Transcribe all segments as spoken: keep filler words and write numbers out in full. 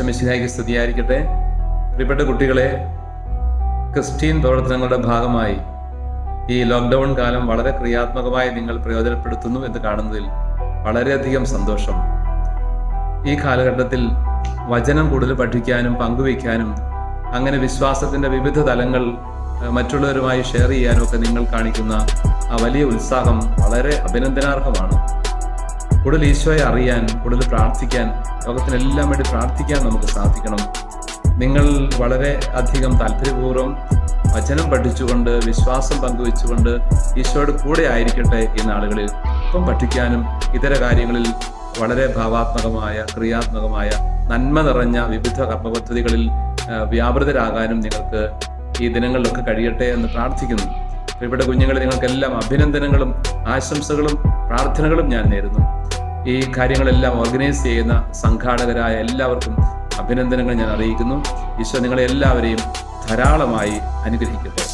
ഈശോ മിശിഹായ്ക്ക് സ്തുതിയായിരിക്കട്ടെ. പ്രിയപ്പെട്ട കുട്ടികളെ, ക്രിസ്ത്യൻ പ്രവർത്തനങ്ങളുടെ ഭാഗമായി ഈ ലോക്ക്ഡൗൺ കാലം വളരെ ക്രിയാത്മകമായി നിങ്ങൾ പ്രയോജനപ്പെടുത്തുന്നു എന്ന് കാണുന്നതിൽ വളരെയധികം സന്തോഷം. ഈ കാലഘട്ടത്തിൽ വചനം കൂടുതൽ പഠിക്കാനും പങ്കുവയ്ക്കാനും അങ്ങനെ വിശ്വാസത്തിൻ്റെ വിവിധ തലങ്ങൾ മറ്റുള്ളവരുമായി ഷെയർ ചെയ്യാനും ഒക്കെ നിങ്ങൾ കാണിക്കുന്ന ആ വലിയ ഉത്സാഹം വളരെ അഭിനന്ദനാർഹമാണ്. കൂടുതൽ ഈശോയെ അറിയാൻ, കൂടുതൽ പ്രാർത്ഥിക്കാൻ, ലോകത്തിനെല്ലാം വേണ്ടി പ്രാർത്ഥിക്കാൻ നമുക്ക് സാധിക്കണം. നിങ്ങൾ വളരെ അധികം താല്പര്യപൂർവ്വം വചനം പഠിച്ചുകൊണ്ട് വിശ്വാസം പങ്കുവെച്ചുകൊണ്ട് ഈശോയുടെ കൂടെ ആയിരിക്കട്ടെ ഈ നാളുകളിൽ. ഇപ്പം പഠിക്കാനും ഇതര കാര്യങ്ങളിൽ വളരെ ഭാവാത്മകമായ ക്രിയാത്മകമായ നന്മ നിറഞ്ഞ വിവിധ കർമ്മപദ്ധതികളിൽ വ്യാപൃതരാകാനും നിങ്ങൾക്ക് ഈ ദിനങ്ങളിലൊക്കെ കഴിയട്ടെ എന്ന് പ്രാർത്ഥിക്കുന്നു. പ്രിയപ്പെട്ട കുഞ്ഞുങ്ങളെ, നിങ്ങൾക്കെല്ലാം അഭിനന്ദനങ്ങളും ആശംസകളും പ്രാർത്ഥനകളും ഞാൻ നേരുന്നു. ഈ കാര്യങ്ങളെല്ലാം ഓർഗനൈസ് ചെയ്യുന്ന സംഘാടകരായ എല്ലാവർക്കും അഭിനന്ദനങ്ങൾ ഞാൻ അറിയിക്കുന്നു. ഈശോ നിങ്ങളെ എല്ലാവരെയും ധാരാളമായി അനുഗ്രഹിക്കട്ടെ.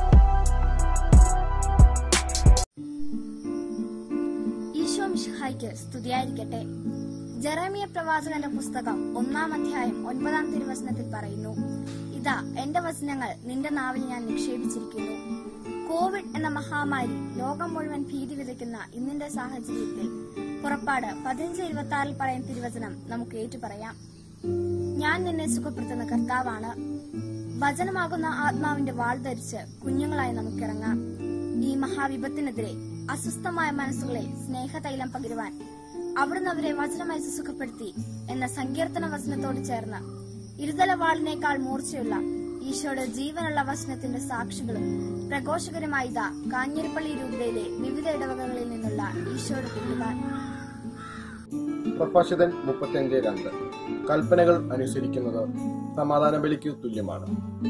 ഈശോ മിശിഹായ്ക്ക് സ്തുതിയായിരിക്കട്ടെ. ജെറമിയ പ്രവാചകന്റെ പുസ്തകം ഒന്നാം അധ്യായം ഒൻപതാം തിരുവചനത്തിൽ പറയുന്നു, ഇതാ എന്റെ വചനങ്ങൾ നിന്റെ നാവിൽ ഞാൻ നിക്ഷേപിച്ചിരിക്കുന്നു. കോവിഡ് എന്ന മഹാമാരി ലോകം മുഴുവൻ ഭീതി വിതയ്ക്കുന്ന ഇന്നിന്റെ സാഹചര്യത്തിൽ പുറപ്പാട് പതിനഞ്ച് ഇരുപത്തി ആറിൽ പറയുന്ന തിരുവചനം നമുക്ക് ഏറ്റുപറയാം. ഞാൻ നിന്നെ സുഖപ്പെടുത്തുന്ന കർത്താവാണ്. വചനമാകുന്ന ആത്മാവിന്റെ വാൾ ധരിച്ച് കുഞ്ഞുങ്ങളായി നമുക്കിറങ്ങാം. ഈ മഹാവിപത്തിനെതിരെ അസ്വസ്ഥമായ മനസ്സുകളെ സ്നേഹതൈലം പകരുവാൻ അവിടുന്ന് അവരെ വചനമയച്ച് സുഖപ്പെടുത്തി എന്ന സങ്കീർത്തന വചനത്തോട് ചേർന്ന് ഇരുതല വാളിനേക്കാൾ മൂർച്ചയുള്ള ഈശോയുടെ ജീവനുള്ള വചനത്തിന്റെ സാക്ഷികളും പ്രഘോഷകരുമായി ഇതാ കാഞ്ഞിരപ്പള്ളി രൂപതയിലെ വിവിധ ഇടവകകളിൽ നിന്നുള്ള ഈശോയുടെ കൂട്ടുകാർ. പ്രഭാഷകൻ മുപ്പത്തിയഞ്ച് രണ്ട് കൽപ്പനകൾ അനുസരിക്കുന്നത് സമാധാന ബലിക്ക് തുല്യമാണ്.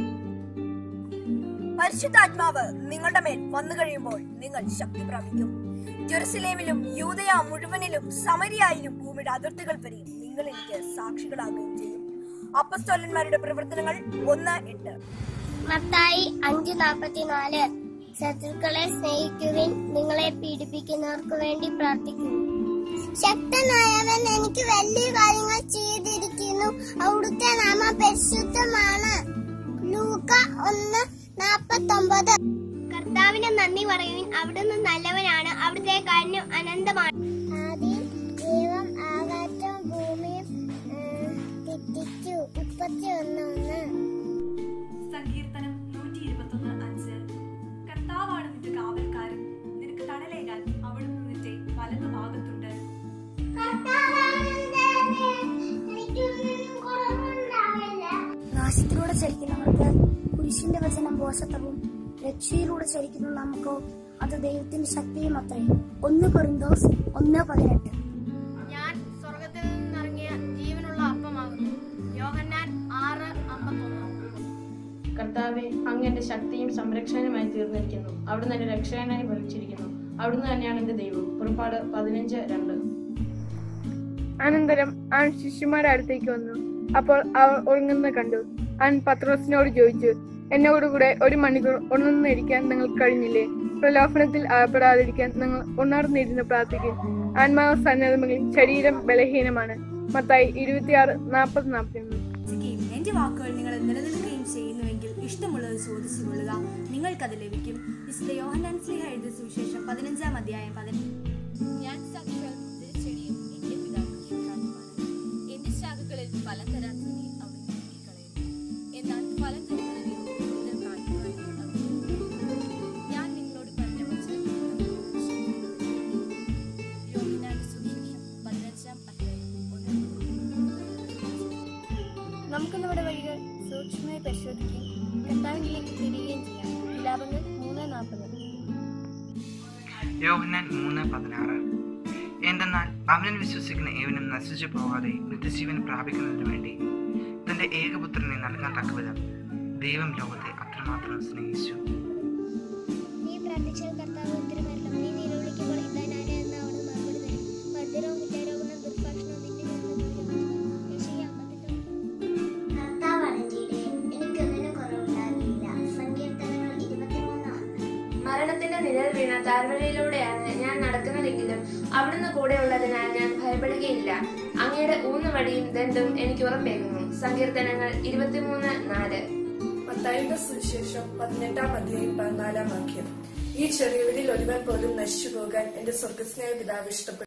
പരിശുദ്ധാത്മാവ് നിങ്ങളുടെ മേൽ വന്നു കഴിയുമ്പോൾ നിങ്ങൾ ശക്തി പ്രാപിക്കും. ജെറുസലേമിലും യൂദയ മുഴുവനിലും സമരിയായിലും ഭൂമിയുടെ അതിർത്തികൾ വരെയും നിങ്ങൾ എനിക്ക് സാക്ഷികളാകുകയും ചെയ്യും. അപ്പസ്തോലന്മാരുടെ പ്രവർത്തനങ്ങൾ ഒന്ന് എട്ട്. മത്തായി അഞ്ച് നാൽപ്പത്തിനാല് ശത്രുക്കളെ സ്നേഹിക്കുവിൻ, നിങ്ങളെ പീഡിപ്പിക്കുന്നവർക്ക് വേണ്ടി പ്രാർത്ഥിക്കുന്നു. ശക്തനായവൻ എനിക്ക് വലിയ കാര്യങ്ങൾ ചെയ്തിരിക്കുന്നു, അവിടുത്തെ നാമം പരിശുദ്ധമാണ്. ലൂക്ക ഒന്ന് നാൽപ്പത്തൊമ്പത്. കർത്താവിന് നന്ദി പറയുവിൻ, അവിടുന്ന് നല്ലവനാണ്, അവിടുത്തെ കാരുണ്യം അനന്തമാണ്. ആദ്യം ദൈവം ആകാശവും ഭൂമിയും തെറ്റിച്ചു. മുപ്പത്തി ഒന്ന് ഒന്ന്. സങ്കീർത്തനം നൂറ്റി ഇരുപത്തി ഒന്ന് അഞ്ച്. കർത്താവാണ് നിന്റെ കാവൽക്കാരൻ, നിനക്ക് തണലേകാൻ അവിടുന്ന് നിന്റെ വലതു ഭാഗത്തുണ്ട്. നാശത്തിലൂടെ ചരിക്കുന്നവർക്ക് കുരിശിന്റെ വചനം പോഷത്വവും രക്ഷയിലൂടെ ചരിക്കുന്ന നമുക്കോ അത് ദൈവത്തിന്റെ ശക്തിയും അത്രയും. ഒന്ന് കൊരിന്തോസ് ഒന്ന് പതിനെട്ട്. ഞാൻ സ്വർഗത്തിൽ നിന്നിറങ്ങിയ ജീവനുള്ള അപ്പമാകുന്നു. യോഹന്നാൻ ആറ് അമ്പത്തൊന്ന്. കർത്താവെ, അങ്ങ് എന്റെ ശക്തിയും സംരക്ഷണനുമായി തീർന്നിരിക്കുന്നു. അവിടുന്ന് എന്റെ രക്ഷകനായി ഭരിച്ചിരിക്കുന്നു. അവിടുന്ന് തന്നെയാണ് എന്റെ ദൈവം. പുറപ്പാട് പതിനഞ്ച് രണ്ട്. അനന്തരം അവൻ ശിഷ്യന്മാരുടെ അടുത്തേക്ക് വന്നു. അപ്പോൾ അവർ ഉറങ്ങുന്ന കണ്ടു. അവൻ പത്രോസിനോട് ചോദിച്ചു, എന്നോടുകൂടെ ഒരു മണിക്കൂർ ഉണർന്നിരിക്കാൻ നിങ്ങൾക്ക് കഴിഞ്ഞില്ലേ? പ്രലോഭനത്തിൽ അകപ്പെടാതിരിക്കാൻ നിങ്ങൾ ഉണർന്നിരുന്ന് പ്രാർത്ഥിക്കും. ആത്മാവ് സന്നദ്ധമെങ്കിൽ ശരീരം ബലഹീനമാണ്. മത്തായി ഇരുപത്തിയാറ് നാൽപ്പത് നാൽപ്പത്തിയൊന്ന്. എന്റെ വാക്കുകൾ നിങ്ങൾ നിലനിൽക്കുകയും ചെയ്യുന്നുവെങ്കിൽ ഇഷ്ടമുള്ളത് ചോദിച്ചു കൊള്ളുക, നിങ്ങൾക്കത് ലഭിക്കും. വിശുദ്ധ യോഹന്നാൻ ശ്ലീഹ എഴുതിയ സുവിശേഷം പതിനഞ്ചാം അധ്യായം പതിനെട്ട്. ഞാൻ സാക്ഷാൽ മുന്തിരിച്ചെടിയും എന്റെ പിതാവ് കൃഷിക്കാരനുമാണ്. എന്റെ ശാഖകളിൽ ഫലം തരാത്തതിനെ അവിടുന്ന് നീക്കിക്കളയുന്നു, എന്നാൽ ഫലം തരുന്നതിനെ കൂടുതൽ കായ്ക്കുവാൻ ഞാൻ നിങ്ങളോട് പറഞ്ഞ വചനം യോഹന്നാന്റെ സുവിശേഷം പതിനഞ്ചാം അധ്യായം ഒന്ന്. നമുക്ക് നമ്മുടെ വഴികൾ സൂക്ഷ്മമായി പരിശോധിക്കുകയും കർത്താവിലേക്ക് തിരികുകയും ചെയ്യാം. വിലാപങ്ങൾ മൂന്ന് നാൽപ്പത്. യോഹന്നാൻ മൂന്ന് പതിനാറ്. എന്തെന്നാൽ അവനിൽ വിശ്വസിക്കുന്ന ഏവനും നശിച്ചു പോകാതെ നിത്യജീവൻ പ്രാപിക്കുന്നതിനു വേണ്ടി തന്റെ ഏകപുത്രനെ നൽകാൻ തക്കവിധം ദൈവം ലോകത്തെ അത്രമാത്രം സ്നേഹിച്ചു. നീ പ്രാർത്ഥിച്ചാൽ കർത്താവ് ഉത്തരമരുളും. നീ നിലവിളിക്കുമ്പോൾ ഇതാ ഞാൻ എന്ന് അവിടെ മറുപടി തരും. മർദ്ദനവും കുറ്റാരോപണവും ദുർഭാഷണവും നിന്റെ കർത്താവ് എനിക്കൊന്നിനും കുറവുണ്ടാകില്ല. സങ്കീർത്തനങ്ങൾ ഇരുപത്തിമൂന്ന് ഒന്ന്. മരണത്തിന്റെ നിഴൽ വീണ താഴ്വരയിലൂടെയാണ് ഞാൻ നടക്കുന്നതെങ്കിലും അവിടുന്ന് കൂടെ ഉള്ളതിനാൽ ഞാൻ ഭയപ്പെടുകയില്ല. അങ്ങയുടെ ഊന്നുവടിയും ദണ്ഡും എനിക്ക് ഉറപ്പേകുന്നു. സങ്കീർത്തനങ്ങൾ ഇരുപത്തിമൂന്ന് നാല്. മത്തായിയുടെ സുവിശേഷം പതിനെട്ടാം അധ്യായം പതിനാലാം വാക്യം. ഈ ചെറിയവരിൽ ഒരുവൻ പോലും നശിച്ചു പോകാൻ എന്റെ സ്വർഗസ്നേഹ പിതാവ് ഇഷ്ടപ്പെട്ടു.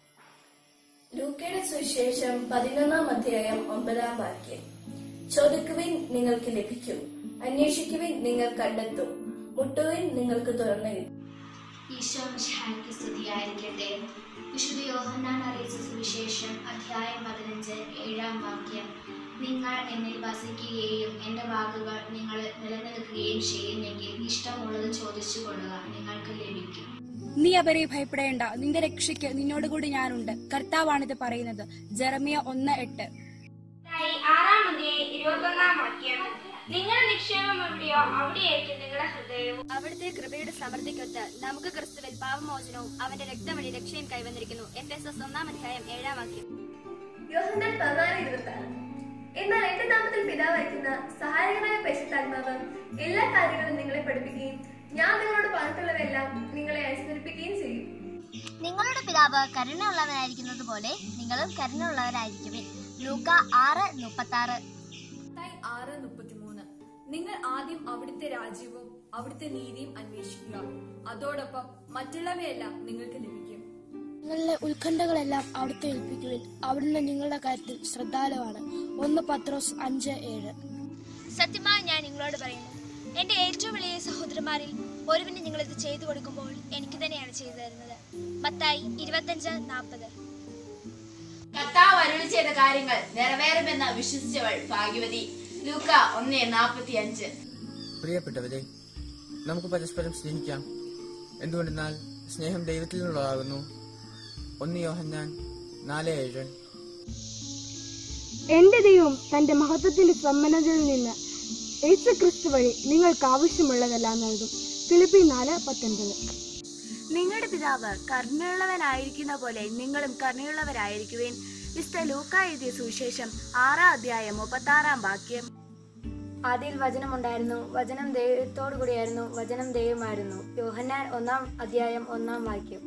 ലൂക്കയുടെ സുവിശേഷം പതിനൊന്നാം അധ്യായം ഒമ്പതാം വാക്യം. ചോദിക്കുവിൻ, നിങ്ങൾക്ക് ലഭിക്കും; അന്വേഷിക്കുവിൻ, നിങ്ങൾ കണ്ടെത്തും; മുട്ടുവിൻ, നിങ്ങൾക്ക് തുറന്നു കിട്ടും. ഈശോ മിശിഹായ്ക്ക് സ്തുതിയായിരിക്കട്ടെ. വിശുദ്ധ യോഹന്നാൻ അറിയിച്ച സുവിശേഷം അധ്യായം പതിനഞ്ച് ഏഴാം വാക്യം. നിങ്ങൾ എന്നിൽ വസിക്കുകയും എൻ്റെ വാക്കുകൾ നിങ്ങൾ നിലനിൽക്കുകയും ചെയ്യുന്നെങ്കിൽ ഇഷ്ടമുള്ളത് ചോദിച്ചു കൊള്ളുക, നിങ്ങൾക്ക് ലഭിക്കും. നീ അവരെ ഭയപ്പെടേണ്ട, നിന്റെ രക്ഷയ്ക്ക് നിന്നോടുകൂടി ഞാനുണ്ട്. കർത്താവാണിത് പറയുന്നത്. ജെറമിയ ഒന്ന് എട്ട്. ആറാം അധ്യായം ഇരുപത്തൊന്നാം വാക്യം. നിങ്ങളുടെ നിക്ഷേപം എവിടെയോ അവിടെയായിരിക്കും നിങ്ങളുടെ ഹൃദയവും. അവിടുത്തെ കൃപയുടെ സമൃദ്ധിക്കൊത്ത് നമുക്ക് ക്രിസ്തുവിൽ പാപമോചനവും അവന്റെ രക്തം വഴി രക്ഷയും കൈവന്നിരിക്കുന്നു. എഫെസോസ് ഒന്നാം അധ്യായം ഏഴാം വാക്യം. യോഹന്നാൻ പതിനാല് ഇരുപത്തിയാറ്. എന്നാൽ എന്റെ നാമത്തിൽ പിതാവായിരിക്കുന്ന സഹായകനായ പരിശുദ്ധാത്മാവ് എല്ലാ കാര്യങ്ങളും നിങ്ങളെ പഠിപ്പിക്കുകയും ഞാൻ നിങ്ങളോട് പറഞ്ഞിട്ടുള്ളതെല്ലാം നിങ്ങളെ അനുസ്മരിപ്പിക്കുകയും ചെയ്യും. നിങ്ങളുടെ പിതാവ് കരുണയുള്ളവനായിരിക്കുന്നത് പോലെ നിങ്ങളും കരുണയുള്ളവരായിരിക്കുവിൻ. ലൂക്ക ആറ് മുപ്പത്താറ്. ആറ് മുപ്പത്തിമൂന്ന്. നിങ്ങൾ ആദ്യം അവിടുത്തെ രാജ്യവും അവിടുത്തെ നീതിയും അന്വേഷിക്കുക, അതോടൊപ്പം മറ്റുള്ളവയെല്ലാം നിങ്ങൾക്ക് ലഭിക്കും. നിങ്ങളുടെ ഉത്കണ്ഠകളെല്ലാം അവിടുത്തെ ഏൽപ്പിക്കുവിൻ, അവിടുന്ന് നിങ്ങളുടെ കാര്യത്തിൽ ശ്രദ്ധാലുവാണ്. ഒന്ന് പത്രോസ് അഞ്ച് ഏഴ്. സത്യമായി ഞാൻ നിങ്ങളോട് പറയുന്നു, എന്റെ ഏറ്റവും വലിയ സഹോദരന്മാരിൽ ഒരുവിന് നിങ്ങൾ ഇത് ചെയ്തു കൊടുക്കുമ്പോൾ എനിക്ക് തന്നെയാണ് ചെയ്തു തരുന്നത്. മത്തായി ഇരുപത്തഞ്ച് നാൽപ്പത്. കർത്താവ് അരുളി ചെയ്ത കാര്യങ്ങൾ നിറവേറുമെന്ന് വിശ്വസിച്ചവൾ ഭാഗ്യവതി. ലൂക്ക ഒന്ന് നാൽപ്പത്തി അഞ്ച്. പ്രിയപ്പെട്ടവരെ, നമുക്ക് പരസ്പരം സ്നേഹിക്കാം. എന്തുകൊണ്ടെന്നാൽ സ്നേഹം ദൈവത്തിൽ നിന്നുള്ളതാകുന്നു. ഒന്ന് യോഹന്നാൻ നാല് ഏഴ്. എന്റെ ദൈവം തന്റെ മഹത്വത്തിന്റെ സമ്പന്നതയിൽ നിന്ന് യേശു ക്രിസ്തു വഴി നിങ്ങൾക്ക് ആവശ്യമുള്ളതെല്ലാം നൽകും. ഫിലിപ്പി നാല് പത്തൊൻപത്. നിങ്ങളുടെ പിതാവ് കരുണയുള്ളവനായിരിക്കുന്ന പോലെ നിങ്ങളും കരുണയുള്ളവരായിരിക്കുവിൻ. വിശുദ്ധ ലൂക്ക എഴുതിയ സുവിശേഷം ആറാം അധ്യായം മുപ്പത്തി ആറാം വാക്യം. ആദിയിൽ വചനമുണ്ടായിരുന്നു, വചനം ദൈവത്തോടു കൂടിയായിരുന്നു, വചനം ദൈവമായിരുന്നു. യോഹന്നാൻ ഒന്നാം അധ്യായം ഒന്നാം വാക്യം.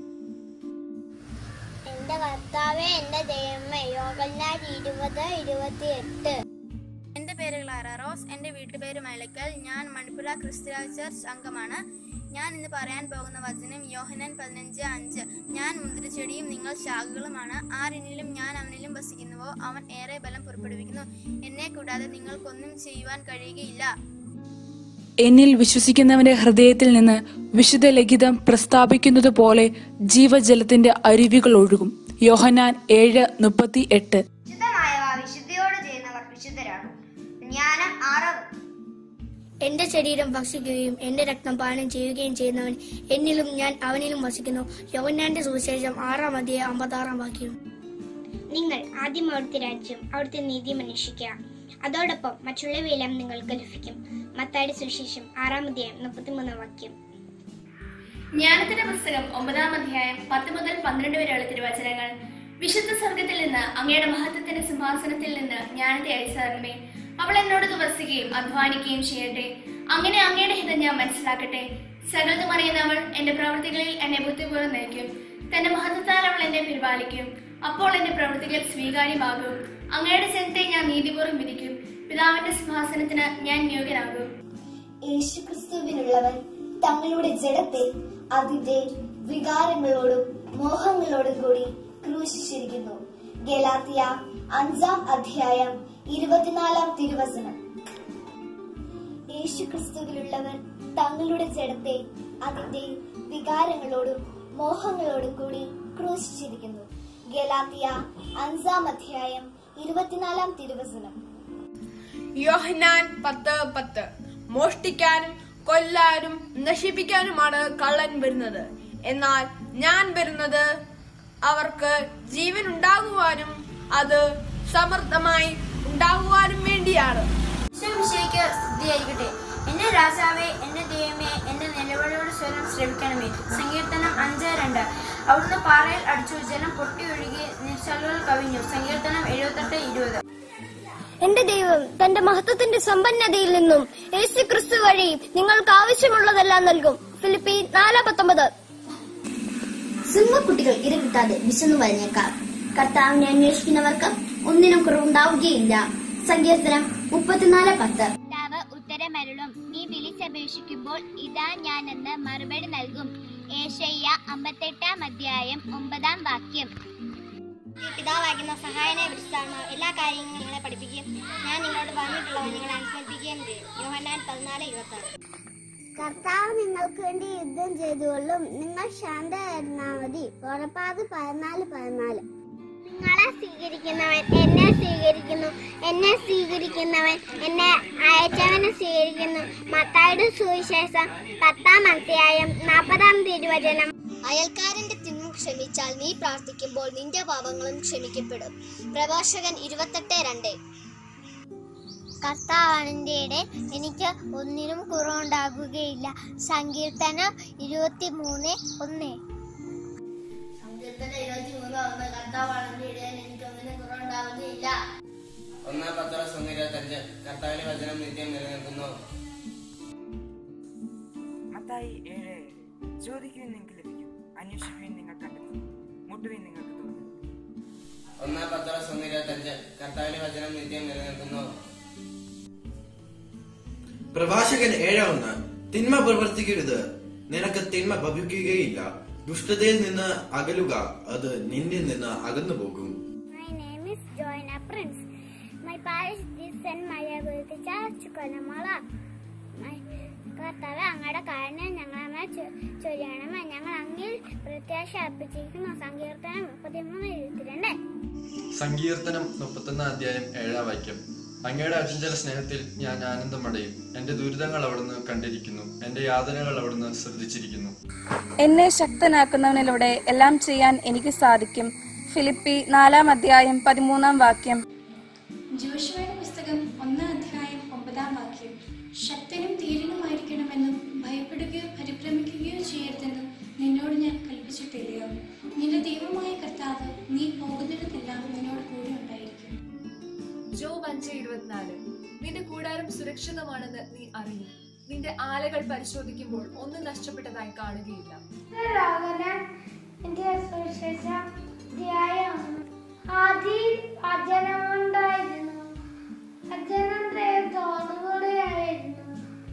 എന്റെ കർത്താവേ, എന്റെ ദൈവമേ. യോഹന്നാൻ ഇരുപത് ഇരുപത്തിയെട്ട്. എന്റെ പേര് ക്ലാര റോസ്. എന്റെ വീട്ടുപേര് മലക്കൽ. ഞാൻ മണിപ്പുര ക്രിസ്ത്യൻ ചർച്ച് അംഗമാണ്. ഞാൻ ഇന്ന് പറയാൻ പോകുന്ന വചനം യോഹന്നാൻ പതിനഞ്ച് അഞ്ച്. ഞാൻ മുന്തിരിച്ചെടിയും നിങ്ങൾ ശാഖകളുമാണ്. ആരെന്നിലും ഞാൻ അവനിലും വസിക്കുന്നുവോ അവൻ ഏറെ ബലം പുറപ്പെടുവിക്കുന്നു. എന്നെ കൂടാതെ നിങ്ങൾക്കൊന്നും ചെയ്യുവാൻ കഴിയുകയില്ല. എന്നിൽ വിശ്വസിക്കുന്നവന്റെ ഹൃദയത്തിൽ നിന്ന് വിശുദ്ധ ലിഖിതം പ്രസ്താവിക്കുന്നത് പോലെ ജീവജലത്തിന്റെ അരുവികൾ ഒഴുകും. യോഹന്നാൻ ഏഴ് മുപ്പത്തി എട്ട്. വിശുദ്ധമായവ വിശുദ്ധിയോട് ചെയ്യുന്നവർ വിശുദ്ധരാകും. ജ്ഞാനം ആറ്. എന്റെ ശരീരം ഭക്ഷിക്കുകയും എന്റെ രക്തം പാനം ചെയ്യുകയും ചെയ്യുന്നവൻ എന്നിലും ഞാൻ അവനിലും വസിക്കുന്നു. യോഹന്നാന്റെ സുവിശേഷം ആറാം അധ്യായം അമ്പത്താറാം വാക്യം. നിങ്ങൾ ആദ്യം അവിടുത്തെ രാജ്യം അവിടുത്തെ നീതിയും അന്വേഷിക്കുക, അതോടൊപ്പം മറ്റുള്ളവയെല്ലാം നിങ്ങൾക്ക് ലഭിക്കും. മത്തായിയുടെ സുവിശേഷം ആറാം അധ്യായം മുപ്പത്തിമൂന്നാം വാക്യം. ജ്ഞാനത്തിന്റെ പുസ്തകം ഒമ്പതാം അധ്യായം പത്ത് മുതൽ പന്ത്രണ്ട് വരെയുള്ള തിരുവചനങ്ങൾ. വിശുദ്ധ സ്വർഗത്തിൽ നിന്ന് അങ്ങയുടെ മഹത്വത്തിന്റെ സിംഹാസനത്തിൽ നിന്ന് ജ്ഞാനത്തെ അയച്ചറിമേ. അവൾ എന്നോട് വസിക്കുകയും അധ്വാനിക്കുകയും ചെയ്യട്ടെ. അങ്ങനെ അങ്ങയുടെ ഹിതം ഞാൻ മനസ്സിലാക്കട്ടെ. സകലതും അറിയുന്നവൾ എന്റെ പ്രവൃത്തികളിൽ എന്നെ ബുദ്ധിപൂർവ്വം നയിക്കും. തന്റെ മഹത്വത്താൽ അവൾ എന്നെ പരിപാലിക്കും. അപ്പോൾ എന്റെ പ്രവൃത്തികൾ സ്വീകാര്യമാകും. അങ്ങയുടെ ജനത്തെ ഞാൻ നീതിപൂർവ്വം വിധിക്കും. പിതാവിന്റെ സിംഹാസനത്തിന് ഞാൻ യോഗ്യനാകും. യേശുക്രിസ്തുവിനുള്ളവർ തങ്ങളുടെ ജഡത്തെ അതിന്റെ വികാരങ്ങളോടും മോഹങ്ങളോടും കൂടി ക്രൂശിച്ചിരിക്കുന്നു. ഗലാത്യ അഞ്ചാം അധ്യായം ഇരുപത്തിനാലാം തിരുവചനം. യേശുക്രിസ്തുവിലുള്ളവർ തങ്ങളുടെ ജഡത്തെ അതിന്റെ വികാരങ്ങളോടും മോഹങ്ങളോടും കൂടി ക്രൂശിച്ചിരിക്കുന്നു. ഗലാത്യ അഞ്ചാം അധ്യായം ഇരുപത്തിനാലാം തിരുവചനം. യോഹന്നാൻ പത്ത് പത്ത്. മോഷ്ടിക്കാനും കൊല്ലാനും നശിപ്പിക്കാനുമാണ് കള്ളൻ വരുന്നത്. എന്നാൽ ഞാൻ വരുന്നത് അവർക്ക് ജീവൻ ഉണ്ടാകുവാനും അത് സമൃദ്ധമായി ഉണ്ടാകുവാനും വേണ്ടിയാണ്. എന്റെ രാജാവേ, എന്റെ ദൈവമേ, എന്റെ നിലവിളിയോട് സ്വരം ശ്രമിക്കണമേ. സങ്കീർത്തനം അഞ്ച് രണ്ട്. അവിടുന്ന് പാറയിൽ അടിച്ചു, ജലം പൊട്ടി ഒഴുകി, നീർച്ചാലുകൾ കവിഞ്ഞു. സങ്കീർത്തനം എഴുപത്തെട്ട് ഇരുപത്. എന്റെ ദൈവം തന്റെ മഹത്വത്തിന്റെ സമ്പന്നതയിൽ നിന്നും യേശു ക്രിസ്തു വഴി നിങ്ങൾക്ക് ആവശ്യമുള്ളതെല്ലാം നൽകും. ഫിലിപ്പി നാല് പത്തൊമ്പത്. സിംഹക്കുട്ടികൾ ഇര കിട്ടാതെ വിശന്നു വരഞ്ഞേക്കാം. കർത്താവിനെ അന്വേഷിക്കുന്നവർക്ക് ഒന്നിനും കുറവുണ്ടാവുകയില്ല. സങ്കീർത്തനം മുപ്പത്തിനാല് പത്ത്. കർത്താവ് ഉത്തരമരുളും. നീ വിളിച്ചപേക്ഷിക്കുമ്പോൾ ഇതാ ഞാനെന്ന് മറുപടി നൽകും. ഏശയ്യ അമ്പത്തെട്ടാം അധ്യായം ഒമ്പതാം വാക്യം. പിതാവാകുന്ന സഹായനെ വിളിച്ചാണ് എല്ലാ കാര്യങ്ങളും നിങ്ങളെ പഠിപ്പിക്കുകയും ഞാൻ നിങ്ങളോട് പറഞ്ഞിട്ടുള്ളവ നിങ്ങളെ അനുസ്മരിപ്പിക്കുകയും ചെയ്യും. യോഹന്നാൻ പതിനാല് ഇരുപത്തി ആറ്. കർത്താവ് നിങ്ങൾക്ക് വേണ്ടി യുദ്ധം ചെയ്തുകൊള്ളും. നിങ്ങൾ ശാന്തരായിരുന്നാൽ മതി. പുറപ്പാട് പതിനാല് പതിനാല്. നിങ്ങളെ സ്വീകരിക്കുന്നവൻ എന്നെ സ്വീകരിക്കുന്നു, എന്നെ സ്വീകരിക്കുന്നവൻ എന്നെ അയച്ചവനെ സ്വീകരിക്കുന്നു. മത്തായിയുടെ സുവിശേഷം പത്താം അധ്യായം നാൽപ്പതാം തിരുവചനം. അയൽക്കാരന്റെ തിന്മ ക്ഷമിച്ചാൽ നീ പ്രാർത്ഥിക്കുമ്പോൾ നിന്റെ പാപങ്ങളും ക്ഷമിക്കപ്പെടും. പ്രഭാഷകൻ ഇരുപത്തെട്ട് രണ്ട്. കർത്താവിന്റെ എനിക്ക് ഒന്നിനും കുറവുണ്ടാകുകയില്ല. സങ്കീർത്തനം ഇരുപത്തി മൂന്ന് ഒന്ന്. സങ്കീർത്തനം ഇരുപത്തി മൂന്ന് ഒന്ന്. കർത്താവാണെന്റെ ഇടയിൽ എനിക്ക് ഒന്നിനും കുറവുണ്ടാകുകയില്ല. ഒന്നാം പത്രോസ് ഒന്ന് ഇരുപത്തഞ്ച്. കർത്താവിന്റെ വചനം നിത്യം നിലനിൽക്കുന്നു. മത്തായി ഏഴ്. ചോദിക്കുവിൻ നിങ്ങൾക്ക് ലഭിക്കും, അന്വേഷിക്കുവിൻ നിങ്ങൾ കണ്ടെത്തും, മുട്ടുവിൻ നിങ്ങൾക്ക് തോന്നും. ഒന്നാം പത്രോസ് ഒന്ന് ഇരുപത്തഞ്ച്. കർത്താവിന്റെ വചനം നിത്യം നിലനിൽക്കുന്നു. പ്രഭാഷകൻ ഏഴ് ഒന്ന്. തിന്മ പ്രവർത്തിക്കരുത്, നിനക്ക് തിന്മ ഭവിക്കുകയില്ല. ദുഷ്ടതയിൽ നിന്ന് അകലുക, അത് നിന്നിൽ നിന്ന് അകന്നു പോകും. My name is Joanna Prince. My parents did send my able to church Konamala. My കർത്താവ് അങ്ങയുടെ കാരണം ഞങ്ങളെ ചൊരിയണമേ. ഞങ്ങൾ അങ്ങിൽ പ്രത്യാശ അർപ്പിച്ചിരിക്കുന്നു. സങ്കീർത്തനം മുപ്പത്തിമൂന്ന് ഇരുപത്തിരണ്ട്. സങ്കീർത്തനം മുപ്പത്തൊന്നാം അധ്യായം ഏഴാം വാക്യം. അങ്ങയുടെ അചഞ്ചല സ്നേഹത്തിൽ ഞാൻ ആനന്ദമടയും. എന്റെ ദുരിതങ്ങൾ അവിടുന്ന് കണ്ടിരിക്കുന്നു, എന്റെ യാതനകൾ അവിടുന്ന് ശ്രദ്ധിച്ചിരിക്കുന്നു. എന്നെ ശക്തനാക്കുന്നവനിലൂടെ എല്ലാം ചെയ്യാൻ എനിക്ക് സാധിക്കും. ഫിലിപ്പി നാലാം അധ്യായം പതിമൂന്നാം വാക്യം. ജോഷുവയുടെ പുസ്തകം ഒന്നാം അധ്യായം ഒമ്പതാം വാക്യം. ശക്തനും ധീരനുമായിരിക്കണമെന്നും ഭയപ്പെടുകയോ പരിഭ്രമിക്കുകയോ ചെയ്യരുതെന്നും നിന്നോട് ഞാൻ കൽപ്പിച്ചിട്ടില്ലയോ? നിന്റെ ദൈവമായ കർത്താവ് നീ പോകുന്നിടത്തെല്ലാം നിന്നോട് കൂടെ ഉണ്ടായിരിക്കും. ജോബ് അഞ്ച് ഇരുപത്തിനാല്. നിന്റെ കൂടാരം സുരക്ഷിതമാണെന്ന് നീ അറിയും. നിന്റെ ആലകൾ പരിശോധിക്കുമ്പോൾ ഒന്നും നഷ്ടപ്പെട്ടതായി കാണുകയില്ല. ആദിയിൽ അജനമുണ്ടായിരുന്നു. അജനം ദൈവത്തോടുകൂടിയായിരുന്നു.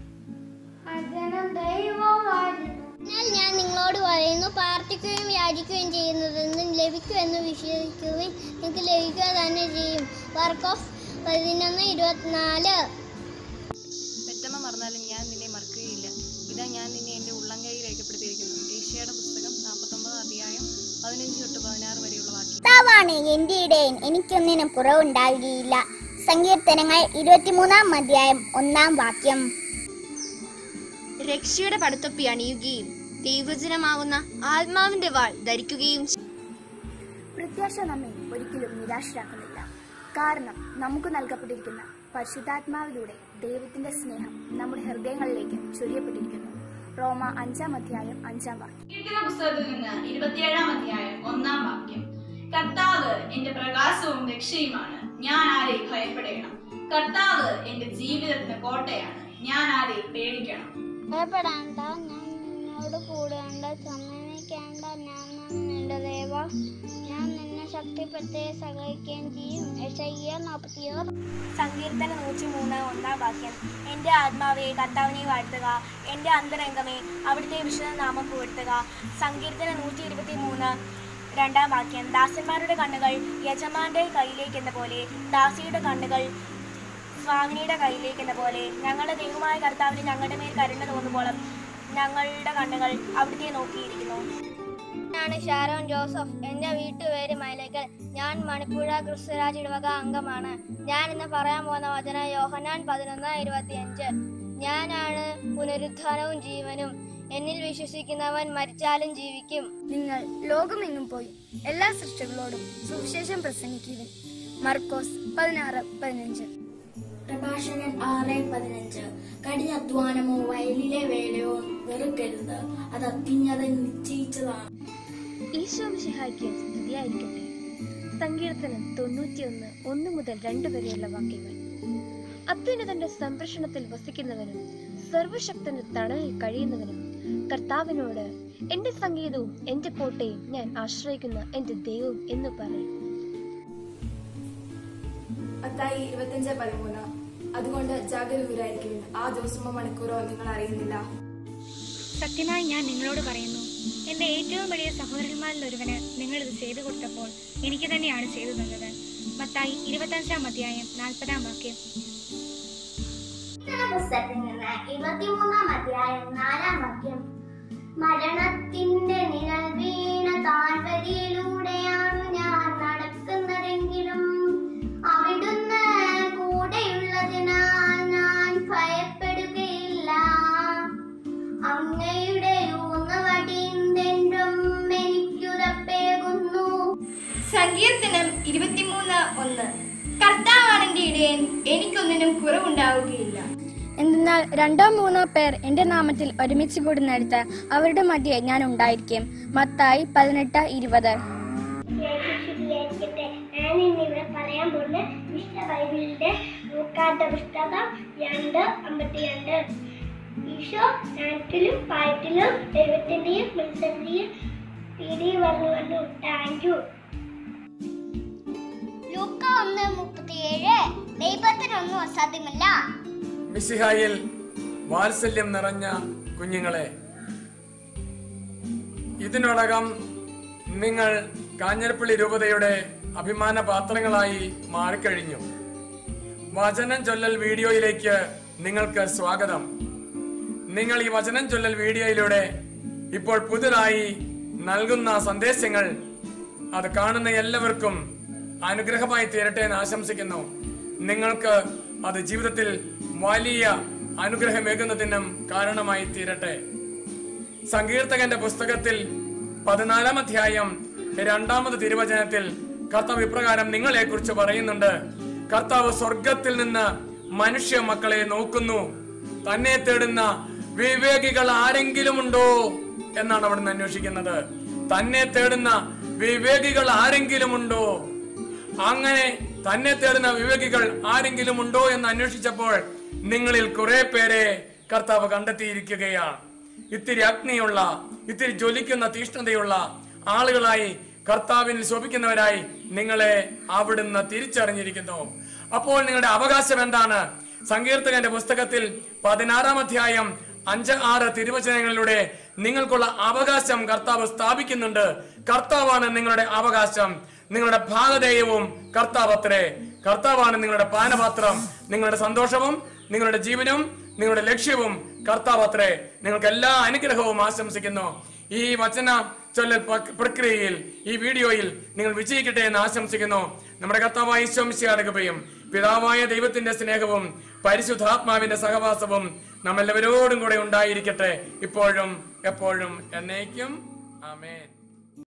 അജനം ദൈവമായിരുന്നു. എന്നാൽ ഞാൻ നിങ്ങളോട് പറയുന്നു, പ്രാർത്ഥിക്കുകയും യാചിക്കുകയും ചെയ്യുന്നതെന്നും ലഭിക്കുമെന്ന് വിശ്വസിക്കുകയും നിങ്ങൾക്ക് ലഭിക്കുക തന്നെ ചെയ്യും. വർക്ക് ഓഫ് പതിനൊന്ന് ഇരുപത്തിനാല്. പെറ്റമ്മ മറന്നാലും ഞാൻ നിന്നെ മറക്കുകയില്ല. ഇതാ ഞാൻ നിന്നെ എന്റെ ഉള്ളംകൈയിൽ രേഖപ്പെടുത്തിയിരിക്കുന്നു. ഏഷ്യയുടെ പുസ്തകം നാൽപ്പത്തൊമ്പതാം അധ്യായം പതിനഞ്ച് തൊട്ട് പതിനാറ് വരെയുള്ള വാക്യം. കർത്താവാണ് എന്റെ ഇടയൻ, എനിക്കൊന്നിനും കുറവുണ്ടാവുകയില്ല. സങ്കീർത്തനങ്ങൾ ഇരുപത്തിമൂന്നാം അധ്യായം ഒന്നാം വാക്യം. രക്ഷയുടെ പടുത്തൊപ്പി അണിയുകയും ദൈവജനമാകുന്ന ആത്മാവിന്റെ വാൾ ധരിക്കുകയും. പ്രത്യാശ നമ്മെ ഒരിക്കലും നിരാശരാക്കുന്നില്ല. കാരണം നമുക്ക് നൽകപ്പെട്ടിരിക്കുന്ന പരിശുദ്ധാത്മാവിലൂടെ ദൈവത്തിന്റെ സ്നേഹം നമ്മുടെ ഹൃദയങ്ങളിലേക്ക് ചൊരിയപ്പെട്ടിരിക്കുന്നു. റോമ അഞ്ചാം അധ്യായം അഞ്ചാം വാക്യം. കീർത്തന പുസ്തകത്തിൽ നിന്ന് ഇരുപത്തിയേഴാം അധ്യായം ഒന്നാം വാക്യം. കർത്താവ് എന്റെ പ്രകാശവും രക്ഷയുമാണ്, ഞാൻ ആരെ ഭയപ്പെടേണം. കർത്താവ് എന്റെ ജീവിതത്തിന് കോട്ടയാണ്, ഞാൻ ആരെ പേടിക്കണം. ഭയപ്പെടേണ്ട, ഞാൻ നിന്നോട് കൂടെയുണ്ട്. സമ്മതിക്കേണ്ട, ഞാൻ നിന്റെ ദേവ. ഞാൻ നിന്നെ ശക്തിപ്പെടുത്തി സഹായിക്കുകയും ചെയ്യും. യെശയ്യാ നാൽപ്പത്തിയാറ്. സങ്കീർത്തനം നൂറ്റി മൂന്ന് ഒന്നാം വാക്യം. എന്റെ ആത്മാവെ കർത്താവിനെ വാഴ്ത്തുക, എന്റെ അന്തരംഗമേ അവിടുത്തെ വിശുദ്ധ നാമം പുകഴ്ത്തുക. സങ്കീർത്തനം നൂറ്റി ഇരുപത്തി മൂന്ന് രണ്ടാം വാക്യം. ദാസന്മാരുടെ കണ്ണുകൾ യജമാന്റെ കയ്യിലേക്കെന്ന പോലെ, ദാസിയുടെ കണ്ണുകൾ സ്വാമിനിയുടെ കയ്യിലേക്കെന്ന പോലെ ഞങ്ങളുടെ ദൈവമായ കർത്താവിന് ഞങ്ങളുടെ മേൽ കരുണ തോന്നുമ്പോഴും ഞങ്ങളുടെ കണ്ണുകൾ അവിടുത്തെ നോക്കിയിരിക്കുന്നു. ഞാനാണ് ഷാരോൺ ജോസഫ്. എന്റെ വീട്ടുപേര് മൈലക്കൽ. ഞാൻ മണിപ്പുഴ ക്രിസ്തുരാജ് ഇടവക അംഗമാണ്. ഞാൻ ഇന്ന് പറയാൻ പോകുന്ന വചനം യോഹന്നാൻ പതിനൊന്ന് ഇരുപത്തിയഞ്ച്. ഞാനാണ് പുനരുത്ഥാനവും ജീവനും. എന്നിൽ വിശ്വസിക്കുന്നവൻ മരിച്ചാലും ജീവിക്കും. നിങ്ങൾ ലോകമെങ്ങും പോയി എല്ലാ സൃഷ്ടികളോടും സുവിശേഷം പ്രസംഗിക്കുവിൻ. മർക്കോസ് പതിനാറ് പതിനഞ്ച്. പ്രഭാഷകൻ ആറ് പതിനഞ്ച്. കഠിനാധ്വാനമോ വയലിലെ വേലയോ വെറുക്കരുത്, അത് അത്യുന്നതൻ നിശ്ചയിച്ചതാണ്. ഈശോ മിശിഹായ്ക്ക് സ്തുതിയായിരിക്കട്ടെ. സങ്കീർത്തനം തൊണ്ണൂറ്റിയൊന്ന് ഒന്ന് മുതൽ രണ്ട് വരെയുള്ള വാക്യങ്ങൾ. അത്യുന്നതന്റെ സംരക്ഷണത്തിൽ വസിക്കുന്നവനും സർവശക്തന്റെ തണലിൽ കഴിയുന്നവനും കർത്താവിനോട് എന്റെ സംഗീതവും എന്റെ കോട്ടയും ഞാൻ ആശ്രയിക്കുന്ന എന്റെ ദൈവവും എന്ന് പറയും. മത്തായി ഇരുപത്തിയഞ്ച് പതിമൂന്ന്. അതുകൊണ്ട് ജാഗരൂകരായിരിക്കും, ആ ദിവസമോ മണിക്കൂറോ നിങ്ങൾ അറിയുന്നില്ല. സത്യമായി ഞാൻ നിങ്ങളോട് പറയുന്നു, എന്റെ ഏറ്റവും വലിയ സഹോദരന്മാരിൽ ഒരുവന് നിങ്ങൾ ഇത് ചെയ്തു കൊടുത്തപ്പോൾ എനിക്ക് തന്നെയാണ് ചെയ്തു തന്നത്. മത്തായി ഇരുപത്തഞ്ചാം അധ്യായം നാൽപ്പതാം വാക്യം. പുസ്തകത്തിൽ നിന്ന് ഇരുപത്തിമൂന്നാം അധ്യായം നാലാം വാക്യം. മരണത്തിന്റെ നിഴൽ വീണ താഴ്വരയിലൂടെയാണ് ഞാൻ നടക്കുന്നതെങ്കിലും അവിടുന്ന് കൂടെയുള്ളതിനാൽ ഞാൻ ഭയപ്പെടുകയില്ല. അങ്ങയുടെ ഊന്നുവടിയും എനിക്കുറപ്പേകുന്നു. സങ്കീർത്തനം ഇരുപത്തിമൂന്ന് ഒന്ന്. കർത്താവാണ് എന്റെ ഇടയൻ, എനിക്കൊന്നിനും കുറവുണ്ടാവുകയില്ല. എന്നാൽ രണ്ടോ മൂന്നോ പേർ എന്റെ നാമത്തിൽ ഒരുമിച്ച് കൂടുന്നിടത്ത് അവരുടെ മധ്യേ ഞാൻ ഉണ്ടായിരിക്കും. മത്തായി പതിനെട്ട് ഇരുപത്. ഞാൻ ഇന്നിവിടെ പറയാൻ പോകുന്ന വിശുദ്ധ ബൈബിളിന്റെ ലൂക്കായുടെ പുസ്തകം രണ്ട് അമ്പത്തിരണ്ട്. ഈശോ നാട്ടിലും പായത്തിലും ദൈവത്തിന്റെയും മനുഷ്യന്റെയും പീടി വന്നു വന്നു. Thank you. ലൂക്ക ഒന്ന് മുപ്പത്തിയേഴ്. ദൈവത്തിനൊന്നും അസാധ്യമല്ല. മിശിഹായിൽ വാത്സല്യം നിറഞ്ഞ കുഞ്ഞുങ്ങളെ, ഇതിനോടകം നിങ്ങൾ കാഞ്ഞിരപ്പള്ളി രൂപതയുടെ അഭിമാന പാത്രങ്ങളായി മാറിക്കഴിഞ്ഞു. വചനം ചൊല്ലൽ വീഡിയോയിലേക്ക് നിങ്ങൾക്ക് സ്വാഗതം. നിങ്ങൾ ഈ വചനം ചൊല്ലൽ വീഡിയോയിലൂടെ ഇപ്പോൾ പുതുതായി നൽകുന്ന സന്ദേശങ്ങൾ അത് കാണുന്ന എല്ലാവർക്കും അനുഗ്രഹമായി തീരട്ടെ എന്ന് ആശംസിക്കുന്നു. നിങ്ങൾക്ക് അത് ജീവിതത്തിൽ വലിയ അനുഗ്രഹമേകുന്നതിനും കാരണമായി തീരട്ടെ. സങ്കീർത്തകന്റെ പുസ്തകത്തിൽ പതിനാലാം അധ്യായം രണ്ടാമത് തിരുവചനത്തിൽ കർത്താവ് ഇപ്രകാരം നിങ്ങളെ കുറിച്ച് പറയുന്നുണ്ട്. കർത്താവ് സ്വർഗത്തിൽ നിന്ന് മനുഷ്യ മക്കളെ നോക്കുന്നു. തന്നെ തേടുന്ന വിവേകികൾ ആരെങ്കിലും ഉണ്ടോ എന്നാണ് അവിടുന്ന് അന്വേഷിക്കുന്നത്. തന്നെ തേടുന്ന വിവേകികൾ ആരെങ്കിലും ഉണ്ടോ? അങ്ങനെ തന്നെ തേടുന്ന വിവേകികൾ ആരെങ്കിലും ഉണ്ടോ എന്ന് അന്വേഷിച്ചപ്പോൾ നിങ്ങളിൽ കുറെ പേരെ കർത്താവ് കണ്ടെത്തിയിരിക്കുകയാണ്. ഇത്തിരി അഗ്നിയുള്ള, ഇത്തിരി ജ്വലിക്കുന്ന തീഷ്ണതയുള്ള ആളുകളായി, കർത്താവിൽ ശോഭിക്കുന്നവരായി നിങ്ങളെ അവിടുന്ന് തിരിച്ചറിഞ്ഞിരിക്കുന്നു. അപ്പോൾ നിങ്ങളുടെ അവകാശം എന്താണ്? സങ്കീർത്തകന്റെ പുസ്തകത്തിൽ പതിനാറാം അധ്യായം അഞ്ച് ആറ് തിരുവചനങ്ങളിലൂടെ നിങ്ങൾക്കുള്ള അവകാശം കർത്താവ് സ്ഥാപിക്കുന്നുണ്ട്. കർത്താവാണ് നിങ്ങളുടെ അവകാശം. നിങ്ങളുടെ ഭാഗധേയവും കർത്താവ് അത്രേ. കർത്താവാണ് നിങ്ങളുടെ പാനപാത്രം. നിങ്ങളുടെ സന്തോഷവും നിങ്ങളുടെ ജീവനും നിങ്ങളുടെ ലക്ഷ്യവും കർത്താവ് അത്രേ. നിങ്ങൾക്ക് എല്ലാ അനുഗ്രഹവും ആശംസിക്കുന്നു. ഈ വചന ചൊല്ലൽ പ്രക്രിയയിൽ, ഈ വീഡിയോയിൽ നിങ്ങൾ വിജയിക്കട്ടെ എന്ന് ആശംസിക്കുന്നു. നമ്മുടെ കർത്താവായ ഈശോ മിശിഹായുടെ കൃപയും പിതാവായ ദൈവത്തിന്റെ സ്നേഹവും പരിശുദ്ധാത്മാവിന്റെ സഹവാസവും നമ്മെല്ലാവരോടും കൂടെ ഉണ്ടായിരിക്കട്ടെ, ഇപ്പോഴും എപ്പോഴും എന്നേക്കും. ആമേൻ.